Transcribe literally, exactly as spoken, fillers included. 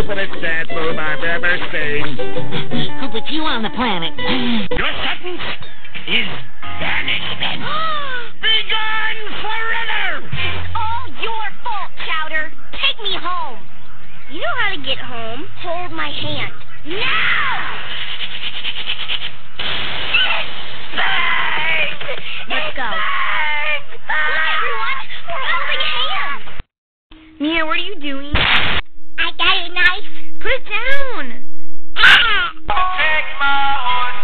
infinite sad move I've ever seen. Who put you on the planet? Your sentence is banishment. Be gone forever! It's all your fault, Chowder. Take me home. You know how to get home. Hold my hand. Now! Let's go. Look, everyone! We're holding hands! Mia, what are you doing? I got a knife. Put it down. Ah! Take my horse.